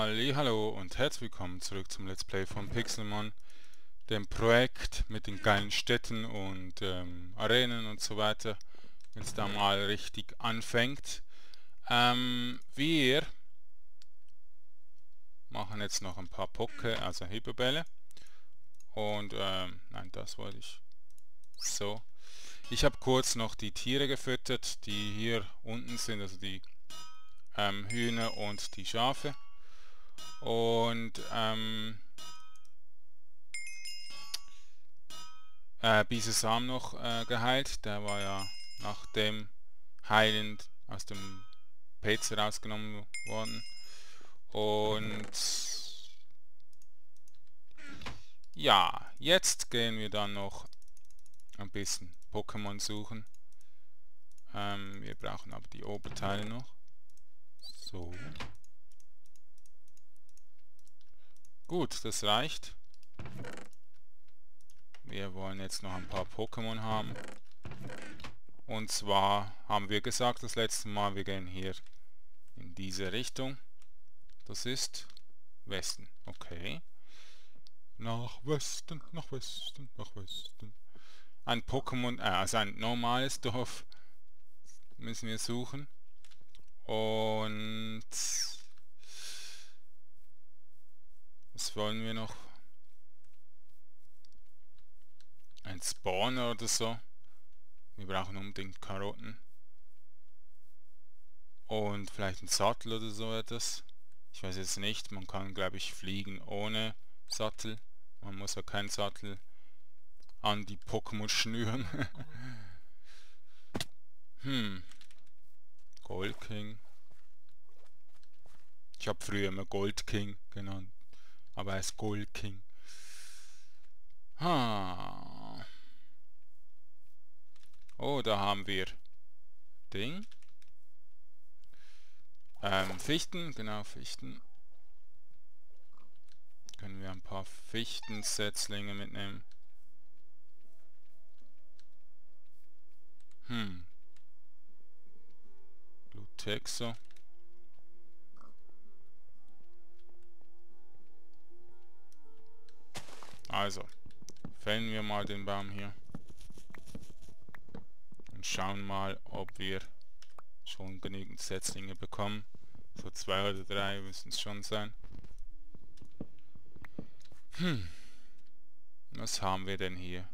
Hallo und herzlich willkommen zurück zum Let's Play von Pixelmon, dem Projekt mit den geilen Städten und Arenen und so weiter, wenn es da mal richtig anfängt. Wir machen jetzt noch ein paar also Hyperbälle und nein, das wollte ich. So. Ich habe kurz noch die Tiere gefüttert, die hier unten sind, also die Hühner und die Schafe. Und Bisesam noch geheilt. Der war ja nach dem Heilen aus dem PC rausgenommen worden. Und ja, jetzt gehen wir dann noch ein bisschen Pokémon suchen. Wir brauchen aber die Oberteile noch. So. Gut, das reicht. Wir wollen jetzt noch ein paar Pokémon haben. Und zwar haben wir gesagt das letzte Mal, wir gehen hier in diese Richtung. Das ist Westen. Okay. Nach Westen, nach Westen, nach Westen. Ein Pokémon, also ein normales Dorf müssen wir suchen. Und was wollen wir noch? Ein Spawner oder so. Wir brauchen unbedingt Karotten. Und vielleicht ein Sattel oder so etwas. Ich weiß jetzt nicht. Man kann, glaube ich, fliegen ohne Sattel. Man muss ja keinen Sattel an die Pokémon schnüren. Gold King. Ich habe früher immer Gold King genannt. Aber er ist Gold King. Oh, da haben wir Ding. Fichten, genau, Fichten. Können wir ein paar Fichtensetzlinge mitnehmen. Glutexo. Also, fällen wir mal den Baum hier. Und schauen mal, ob wir schon genügend Setzlinge bekommen. So 2 oder 3 müssen es schon sein. Was haben wir denn hier?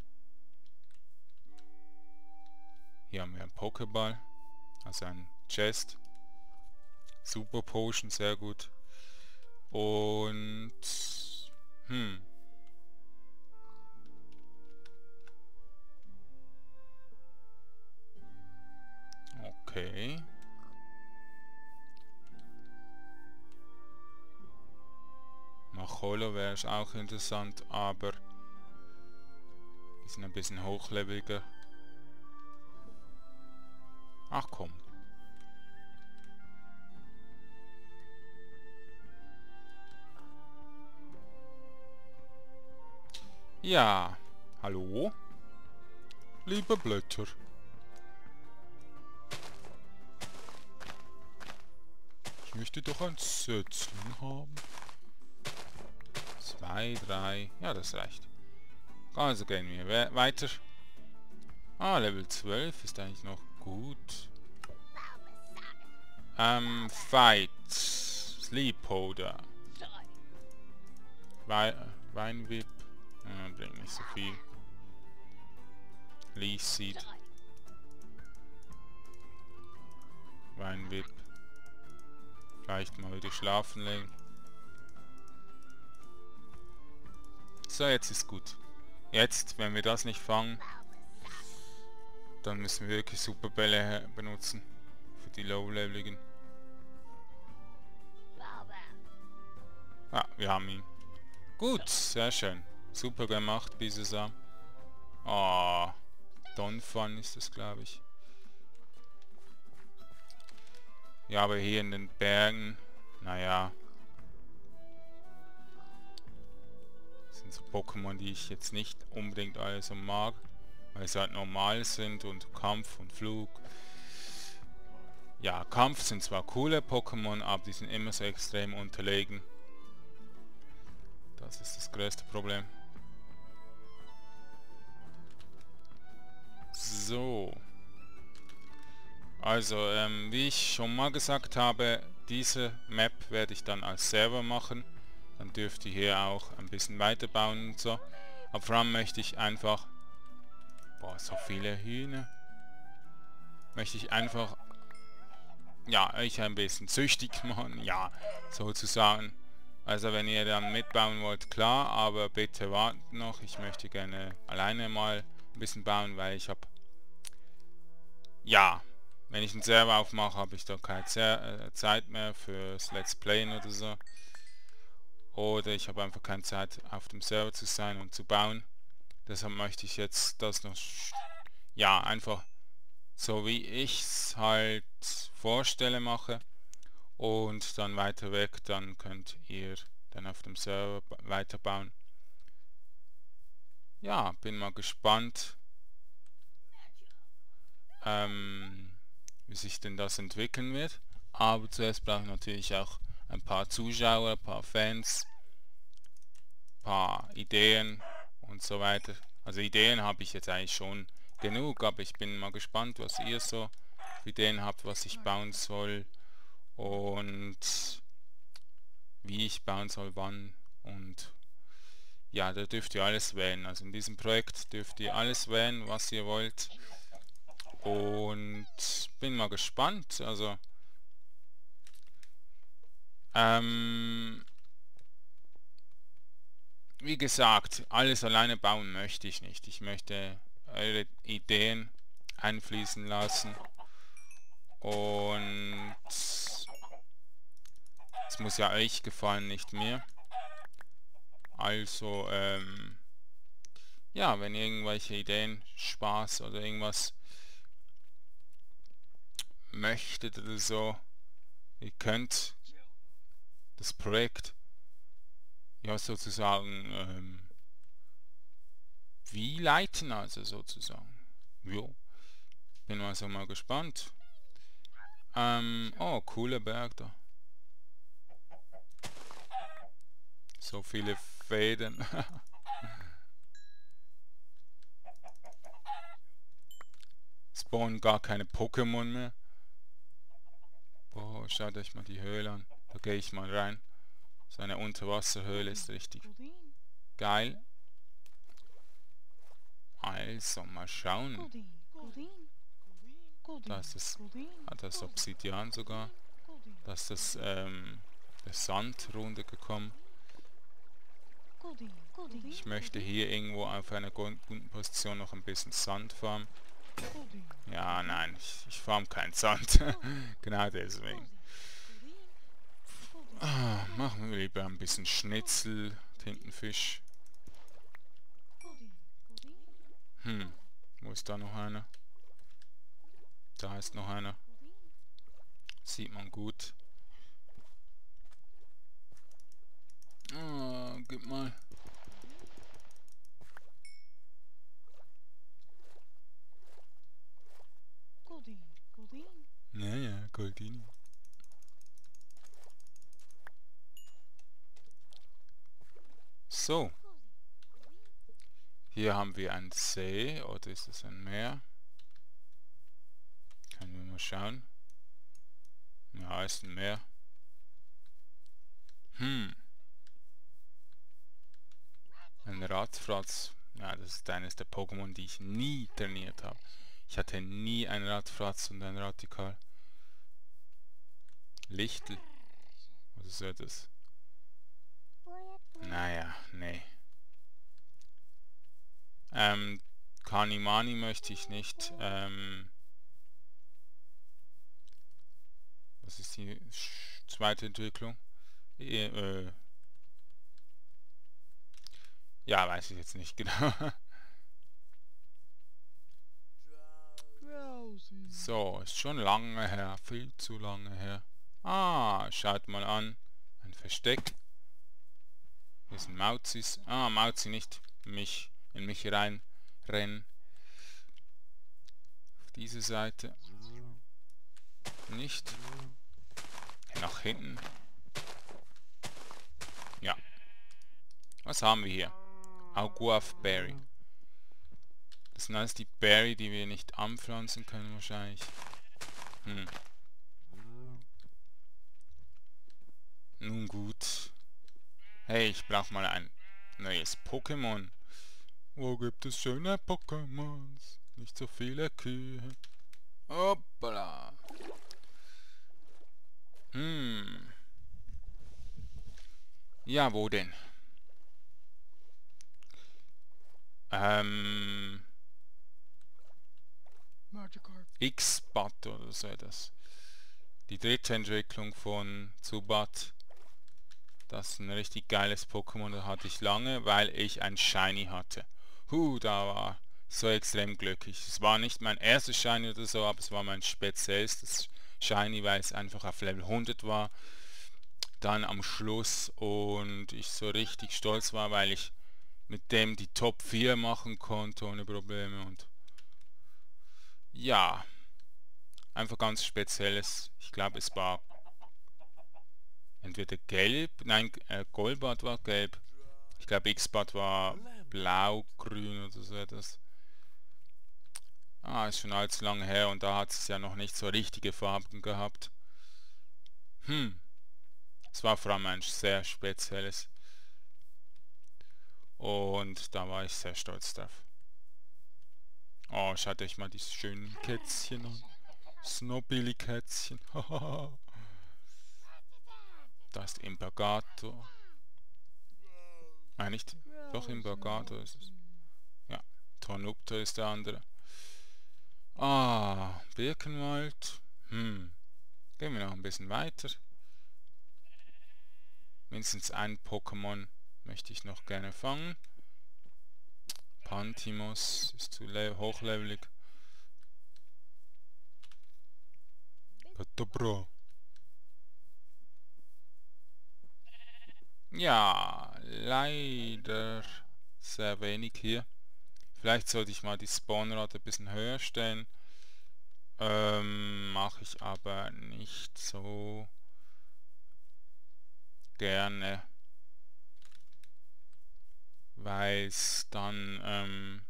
Hier haben wir einen Pokéball, also ein Chest. Super Potion, sehr gut. Und okay. Macholo wäre auch interessant, aber die sind ein bisschen hochleveliger. Ach komm. Ja, hallo? Liebe Blätter. Ich möchte doch ein Setzling haben. 2, 3, ja, das reicht. Also gehen wir weiter. Level 12 ist eigentlich noch gut. Fight. Sleep Powder. Weinwip. Bringt nicht so viel. Leaf Seed. Weinwip. Vielleicht mal wieder schlafen legen. So, jetzt ist gut. Jetzt, wenn wir das nicht fangen, dann müssen wir wirklich Superbälle benutzen. Für die Low-Leveligen. Ah, wir haben ihn. Gut, sehr schön. Super gemacht, Bisesam. Donphan ist das, glaube ich. Ja, aber hier in den Bergen, naja. Das sind so Pokémon, die ich jetzt nicht unbedingt alle so mag. Weil sie halt normal sind und Kampf und Flug. Ja, Kampf sind zwar coole Pokémon, aber die sind immer so extrem unterlegen. Das ist das größte Problem. So. Also, wie ich schon mal gesagt habe, diese Map werde ich dann als Server machen. Dann dürft ihr hier auch ein bisschen weiterbauen und so. Aber vor allem möchte ich einfach... Boah, so viele Hühner. Möchte ich einfach... Ja, euch ein bisschen süchtig machen. Ja, sozusagen. Also wenn ihr dann mitbauen wollt, klar. Aber bitte wartet noch. Ich möchte gerne alleine mal ein bisschen bauen, weil ich habe... Ja, wenn ich einen Server aufmache, habe ich da keine Zeit mehr fürs Let's Playen oder so. Oder ich habe einfach keine Zeit, auf dem Server zu sein und zu bauen. Deshalb möchte ich jetzt das noch, ja, einfach so wie ich es halt vorstelle mache. Und dann weiter weg, dann könnt ihr dann auf dem Server weiterbauen. Ja, bin mal gespannt, wie sich denn das entwickeln wird. Aber zuerst brauche ich natürlich auch ein paar Zuschauer, ein paar Fans, ein paar Ideen und so weiter. Also Ideen habe ich jetzt eigentlich schon genug, aber ich bin mal gespannt, was ihr so für Ideen habt, was ich bauen soll und wie ich bauen soll, wann. Und ja, da dürft ihr alles wählen. Also in diesem Projekt dürft ihr alles wählen, was ihr wollt. Und bin mal gespannt. Also wie gesagt, alles alleine bauen möchte ich nicht. Ich möchte eure Ideen einfließen lassen. Und es muss ja euch gefallen, nicht mir. Also, ja, wenn ihr irgendwelche Ideen, Spaß oder irgendwas möchtet oder so, ihr könnt das Projekt ja sozusagen wie leiten, also sozusagen. Jo, bin also mal gespannt. Oh, cooler Berg da. So viele Fäden. Spawnen gar keine Pokémon mehr. Boah, schaut euch mal die Höhle an. Da gehe ich mal rein. So eine Unterwasserhöhle ist richtig geil. Also, mal schauen. Da ist das Obsidian sogar. Da ist der Sand runtergekommen. Ich möchte hier irgendwo auf einer guten Position noch ein bisschen Sand farmen. Ja, nein, ich farm keinen Sand. Genau deswegen. Machen wir lieber ein bisschen Schnitzel, Tintenfisch. Wo ist da noch einer? Da ist noch einer. Sieht man gut. Gib mal. Ja, Goldini. So. Hier haben wir einen See, oder ist es ein Meer? Können wir mal schauen. Ja, ist ein Meer. Ein Radfratz. Ja, das ist eines der Pokémon, die ich nie trainiert habe. Ich hatte nie einen Radfratz und ein Radikal. Lichtel. Was ist das? Naja, nee. Kanimani möchte ich nicht. Was ist die zweite Entwicklung? Ja, weiß ich jetzt nicht genau. So, ist schon lange her. Viel zu lange her. Ah, schaut mal an. Ein Versteck. Hier sind Mauzis. Ah, Mauzi nicht. In mich reinrennen. Auf diese Seite. Nicht. Nach hinten. Ja. Was haben wir hier? Aguaf Berry. Das sind alles die Berry, die wir nicht anpflanzen können wahrscheinlich. Nun gut. Hey, ich brauche mal ein neues Pokémon. Wo gibt es schöne Pokémons? Nicht so viele Kühe. Hoppala. Ja, wo denn? X-Bat oder so etwas. Die dritte Entwicklung von Zubat. Das ist ein richtig geiles Pokémon, das hatte ich lange, weil ich ein Shiny hatte. Da war so extrem glücklich. Es war nicht mein erstes Shiny oder so, aber es war mein speziellstes Shiny, weil es einfach auf Level 100 war. Dann am Schluss und ich so richtig stolz war, weil ich mit dem die Top 4 machen konnte ohne Probleme und ja, einfach ganz spezielles. Ich glaube, es war entweder gelb, nein, Golbat war gelb. Ich glaube, X-Bat war blau, grün oder so etwas. Ist schon allzu lange her und da hat es ja noch nicht so richtige Farben gehabt. Es war vor allem ein sehr spezielles. Und da war ich sehr stolz drauf. Oh, schaut euch mal diese schönen Kätzchen an. Snobbilly-Kätzchen. Da ist Impagato. Nicht? Doch, Impagato ist es. Ja, Tornupto ist der andere. Birkenwald. Gehen wir noch ein bisschen weiter. Mindestens ein Pokémon möchte ich noch gerne fangen. Pantimos ist zu hochlevelig. Kadabra. Ja, leider sehr wenig hier. Vielleicht sollte ich mal die Spawnrate ein bisschen höher stellen. Mache ich aber nicht so gerne, weil es dann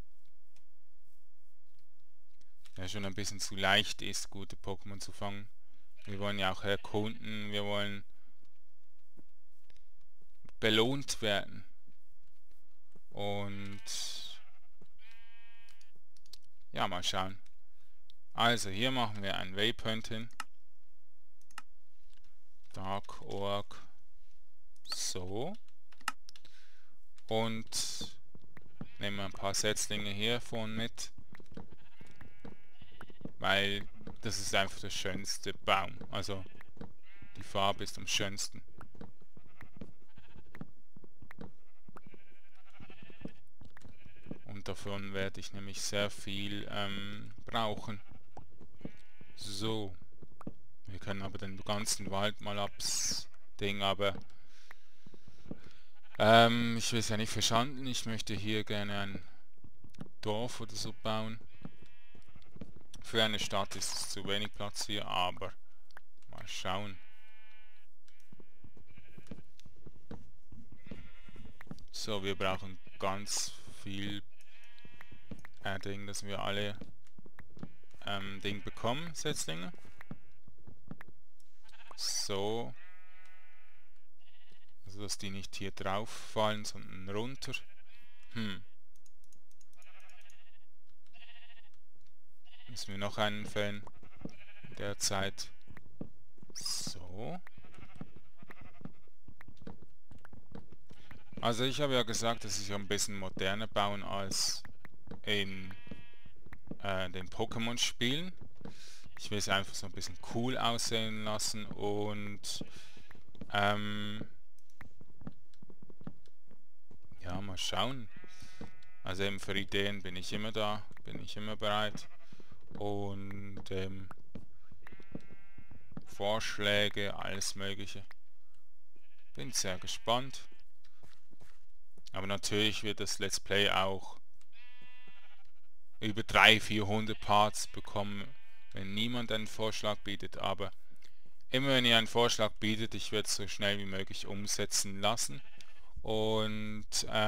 ja schon ein bisschen zu leicht ist, gute Pokémon zu fangen. Wir wollen ja auch erkunden, wir wollen belohnt werden. Und ja, mal schauen. Also hier machen wir ein Waypoint hin. Dark Orc. So. Und nehmen wir ein paar Setzlinge hiervon mit. Weil das ist einfach der schönste Baum. Also die Farbe ist am schönsten. Und davon werde ich nämlich sehr viel brauchen. So. Wir können aber den ganzen Wald mal abdingen, aber ich will es ja nicht verschanden. Ich möchte hier gerne ein Dorf oder so bauen. Für eine Stadt ist es zu wenig Platz hier, aber mal schauen. So, wir brauchen ganz viel Ding, dass wir alle Ding bekommen, Setzlinge. So. Also, dass die nicht hier drauf fallen, sondern runter. Müssen wir noch einen fällen in der Zeit. So. Also ich habe ja gesagt, dass ich ein bisschen moderner bauen als in den Pokémon-Spielen. Ich will es einfach so ein bisschen cool aussehen lassen und ja, mal schauen. Also eben für Ideen bin ich immer da, bin ich immer bereit. Und Vorschläge, alles Mögliche. Bin sehr gespannt. Aber natürlich wird das Let's Play auch über 300-400 Parts bekommen, wenn niemand einen Vorschlag bietet. Aber immer wenn ihr einen Vorschlag bietet, ich werde es so schnell wie möglich umsetzen lassen. Und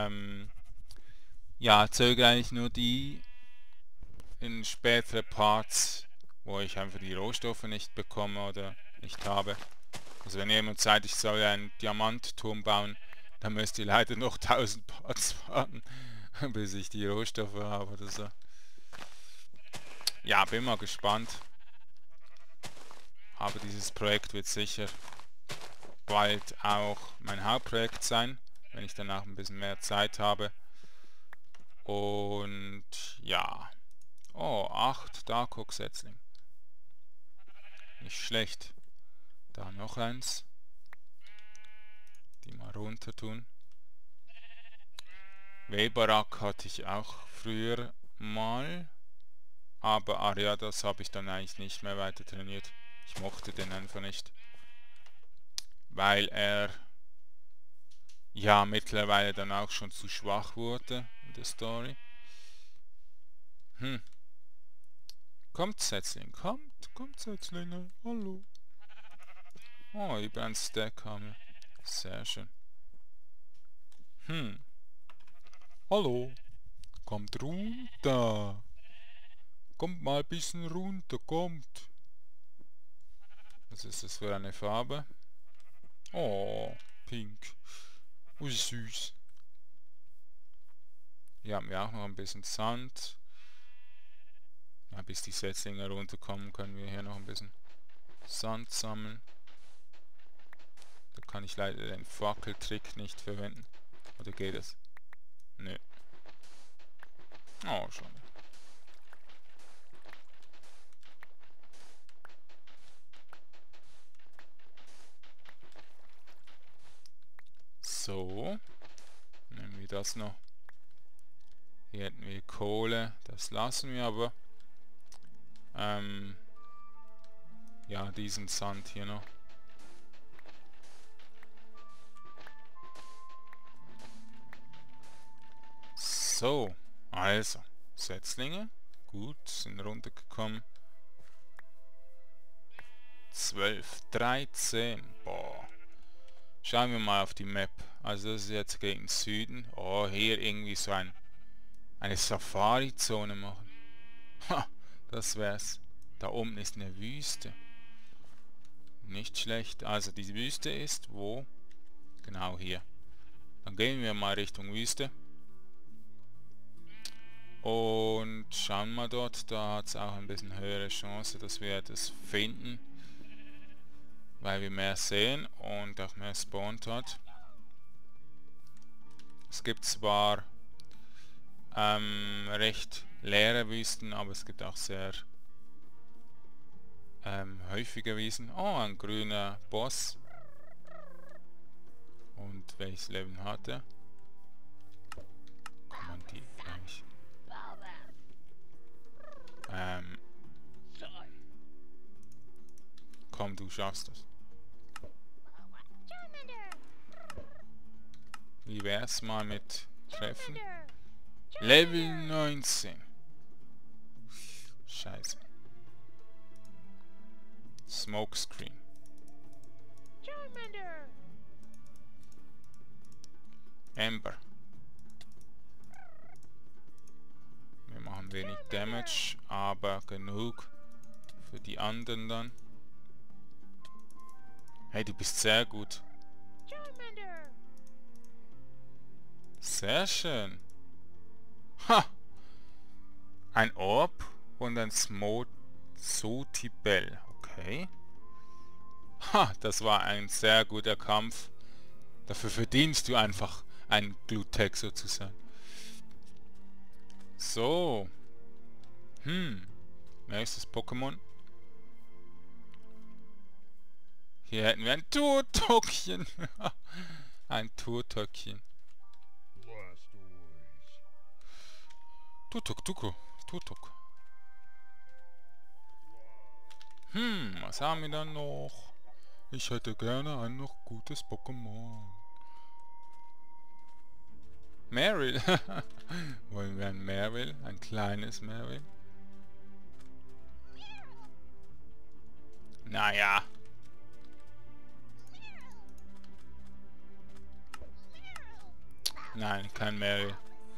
ja, zögere eigentlich nur die in spätere Parts, wo ich einfach die Rohstoffe nicht bekomme oder nicht habe. Also wenn jemand sagt, ich soll einen Diamantturm bauen, dann müsst ihr leider noch 1000 Parts warten, bis ich die Rohstoffe habe oder so. Ja, bin mal gespannt. Aber dieses Projekt wird sicher bald auch mein Hauptprojekt sein, wenn ich danach ein bisschen mehr Zeit habe. Und ja. Oh, 8 Darkok-Setzling. Nicht schlecht. Da noch eins. Die mal runter tun. Weberak hatte ich auch früher mal. Aber Ariadas habe ich dann eigentlich nicht mehr weiter trainiert. Ich mochte den einfach nicht. Weil er ja mittlerweile dann auch schon zu schwach wurde in der Story. Kommt Setzling, kommt Setzlinge, hallo. Oh, über ein Stack haben wir. Sehr schön. Hallo. Kommt runter. Kommt mal ein bisschen runter, kommt. Was ist das für eine Farbe? Oh, pink. Oh, süß. Hier haben wir auch noch ein bisschen Sand. Ja, bis die Setzlinge runterkommen, können wir hier noch ein bisschen Sand sammeln. Da kann ich leider den Fackeltrick nicht verwenden. Oder geht es? Nö. Oh, schon. So. Nehmen wir das noch. Hier hätten wir Kohle. Das lassen wir aber. Ja, diesen Sand hier noch. So. Also. Setzlinge. Gut, sind runtergekommen. 12, 13. Boah. Schauen wir mal auf die Map. Also das ist jetzt gegen Süden. Oh, hier irgendwie so eine Safari-Zone machen. Ha, das wär's. Da oben ist eine Wüste. Nicht schlecht. Also die Wüste ist wo? Genau hier. Dann gehen wir mal Richtung Wüste. Und schauen mal dort. Da hat es auch ein bisschen höhere Chance, dass wir das finden. Weil wir mehr sehen und auch mehr spawnt hat. Es gibt zwar recht leere Wüsten, aber es gibt auch sehr häufige Wiesen. Oh, ein grüner Boss. Und welches Leben hat er? Kann man die eigentlich... komm, du schaffst das. Wie wär's mal mit Treffen? Level 19. Scheiße. Smokescreen. Ember. Wir machen wenig Damage, aber genug für die anderen dann. Hey, du bist sehr gut. Sehr schön. Ha! Ein Orb und ein Sotibel. Okay. Ha, das war ein sehr guter Kampf. Dafür verdienst du einfach einen Glutek sozusagen. So. Nächstes Pokémon. Hier hätten wir ein Turtöckchen. Ein Turtöckchen. Turtok. Was haben wir dann noch? Ich hätte gerne ein noch gutes Pokémon. Meryl. Wollen wir ein Meryl? Ein kleines Meryl? Naja. Nein, kein Meryl.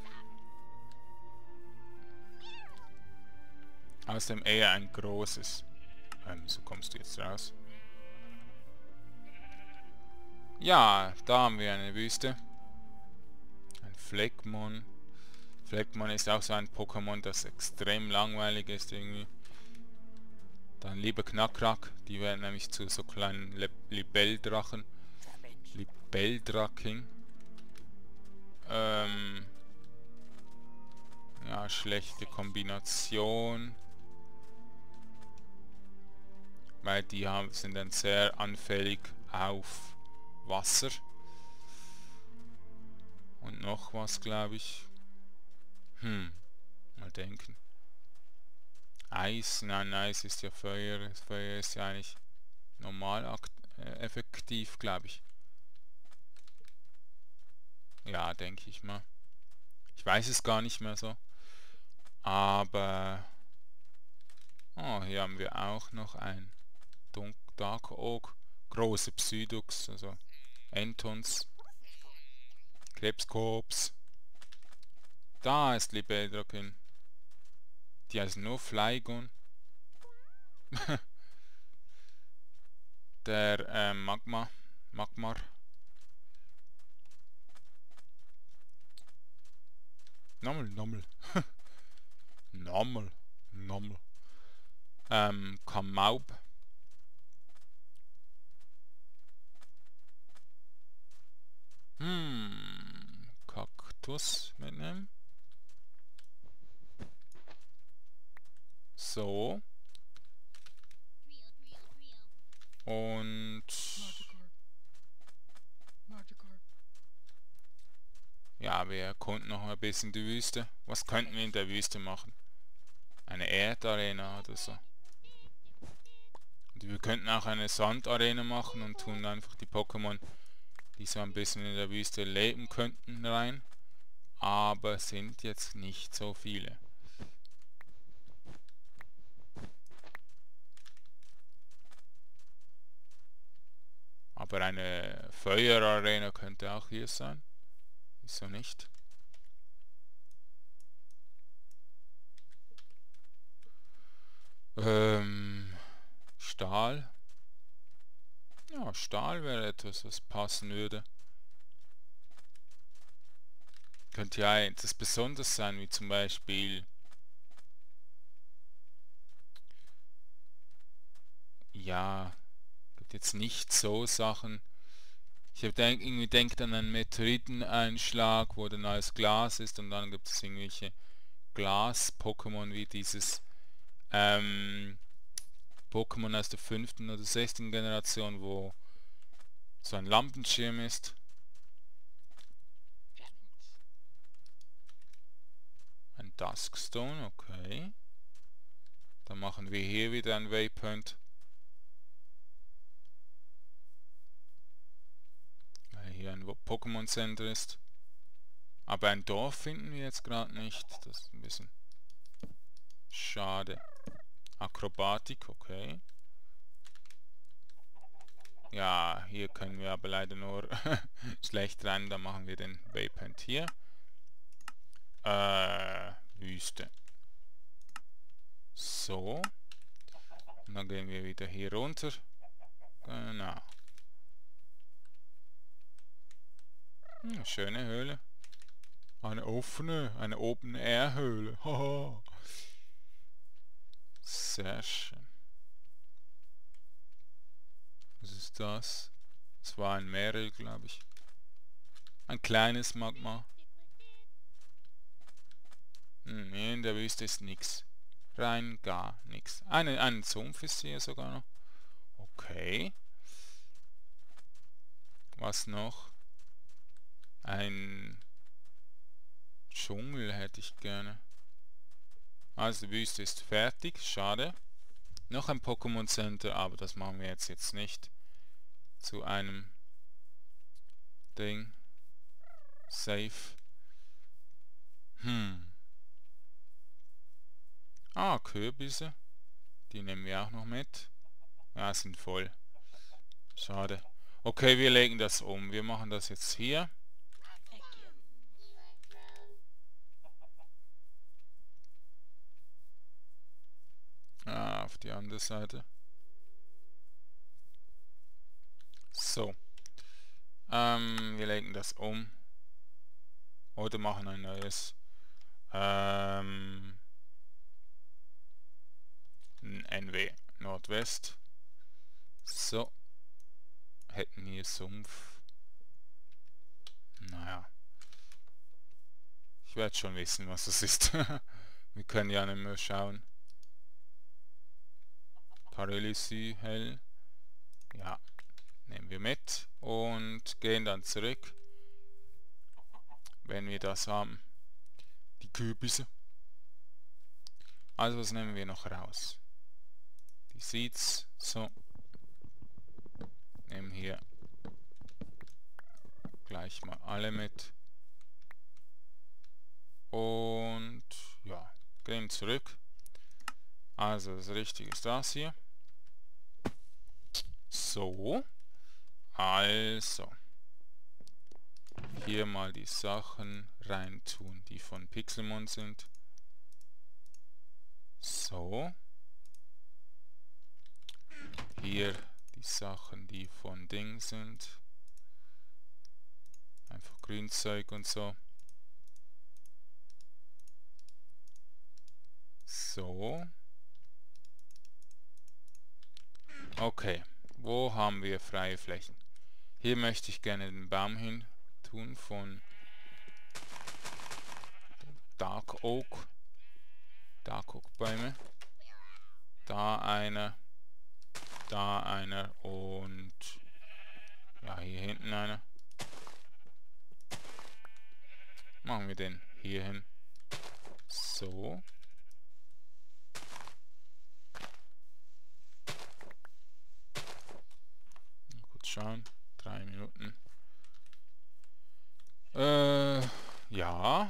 Außerdem eher ein großes. So kommst du jetzt raus. Ja, da haben wir eine Wüste. Ein Fleckmon. Fleckmon ist auch so ein Pokémon, das extrem langweilig ist irgendwie. Dann lieber Knackrack, die werden nämlich zu so kleinen Libelldrachen. Libelldraking. Ja, schlechte Kombination. Weil die sind dann sehr anfällig auf Wasser. Und noch was, glaube ich. Mal denken. Eis, nein, Eis ist ja Feuer. Das Feuer ist ja eigentlich normal effektiv, glaube ich. Ja, denke ich mal. Ich weiß es gar nicht mehr so. Aber... Oh, hier haben wir auch noch ein Dark Oak. Große Psydux, also Entons. Krebskorps. Da ist Libeldrakin. Die heißt nur Flygon. Der Magmar. Nommel. Kamaub. Kaktus mitnehmen. So. Und... Ja, wir erkunden noch ein bisschen die Wüste. Was könnten wir in der Wüste machen? Eine Erdarena oder so. Und wir könnten auch eine Sandarena machen und tun einfach die Pokémon, die so ein bisschen in der Wüste leben könnten, rein. Aber sind jetzt nicht so viele. Aber eine Feuerarena könnte auch hier sein. Wieso nicht? Stahl. Ja, Stahl wäre etwas, was passen würde. Könnte ja etwas Besonderes sein, wie zum Beispiel... Ja, gibt jetzt nicht so Sachen. Ich habe irgendwie denkt an einen Meteoriteneinschlag, wo dann alles Glas ist und dann gibt es irgendwelche Glas-Pokémon wie dieses Pokémon aus der 5. oder 6. Generation, wo so ein Lampenschirm ist. Ein Duskstone, okay. Dann machen wir hier wieder ein Waypoint. Weil hier ein Pokémon Center ist. Aber ein Dorf finden wir jetzt gerade nicht. Das ist ein bisschen schade. Akrobatik, okay. Ja, hier können wir aber leider nur schlecht rein. Dann machen wir den Waypoint hier. Wüste. So. Und dann gehen wir wieder hier runter. Genau. Schöne Höhle. Eine Open-Air-Höhle. Haha. Sehr schön. Was ist das? Das war ein Meryl, glaube ich. Ein kleines Magma. Nee, in der Wüste ist nichts. Rein gar nichts. Ein Sumpf ist hier sogar noch. Okay. Was noch? Ein Dschungel hätte ich gerne. Also die Wüste ist fertig. Schade. Noch ein Pokémon Center, aber das machen wir jetzt nicht. Zu einem Ding. Safe. Ah, Kürbisse. Die nehmen wir auch noch mit. Ja, sind voll. Schade. Okay, wir legen das um. Wir machen das jetzt hier. auf die andere Seite. So. Wir legen das um. Oder machen ein neues. NW Nordwest. So. Hätten hier Sumpf. Naja. Ich werde schon wissen, was es ist. Wir können ja nicht mehr schauen. Paralysie hell. Ja. Nehmen wir mit. Und gehen dann zurück. Wenn wir das haben. Die Kürbisse. Also was nehmen wir noch raus? Die Seeds. So. Nehmen hier gleich mal alle mit. Und ja, gehen zurück. Also das Richtige ist das hier. So. Also. Hier mal die Sachen reintun, die von Pixelmon sind. So. Hier die Sachen, die von Ding sind. Einfach Grünzeug und so. So. Okay. Wo haben wir freie Flächen? Hier möchte ich gerne den Baum hin tun von Dark Oak. Dark Oak Bäume. Da einer. Da einer und ja, hier hinten einer. Machen wir den hier hin. So. Kurz schauen. 3 Minuten. Ja.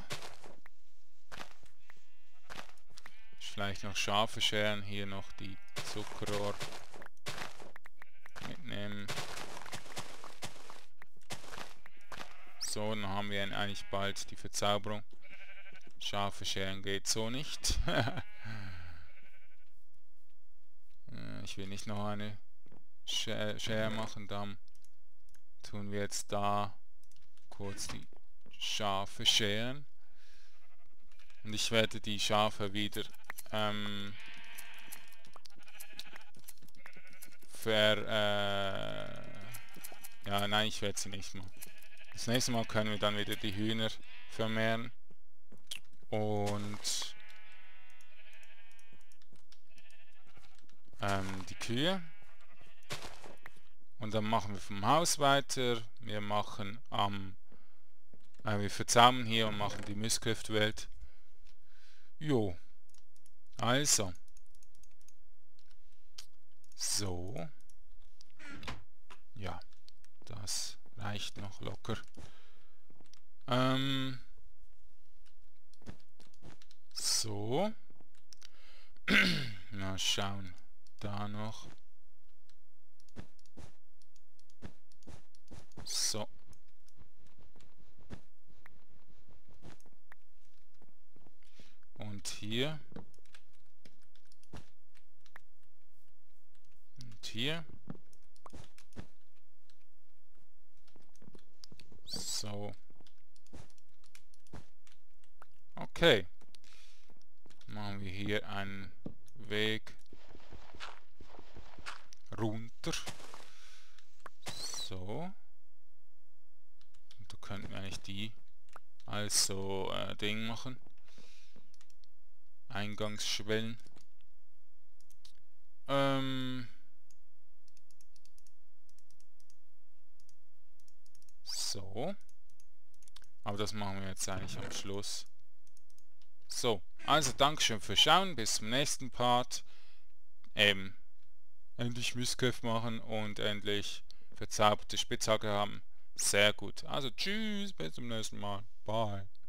Vielleicht noch Schafe scheren. Hier noch die Zuckerrohr mitnehmen. So, dann haben wir eigentlich bald die Verzauberung. Schafe scheren geht so nicht. Ich will nicht noch eine Schere machen. Dann tun wir jetzt da kurz die Schafe scheren. Und ich werde die Schafe wieder ja, nein, ich werde sie nicht machen. Das nächste Mal können wir dann wieder die Hühner vermehren. Und die Kühe. Und dann machen wir vom Haus weiter. Wir machen wir verzaubern hier und machen die Mistgiftwelt. Jo. Also. So. Ja. Das reicht noch locker. So. Mal schauen. Da noch. So. Und hier. Und hier. So. Okay. Machen wir hier einen Weg runter. So. Und da könnten wir eigentlich die als so Ding machen. Eingangsschwellen. So. Aber das machen wir jetzt eigentlich am Schluss. So, also Dankeschön fürs Schauen, bis zum nächsten Part. Endlich Mistgift machen und endlich verzauberte Spitzhacke haben. Sehr gut. Also tschüss, bis zum nächsten Mal. Bye.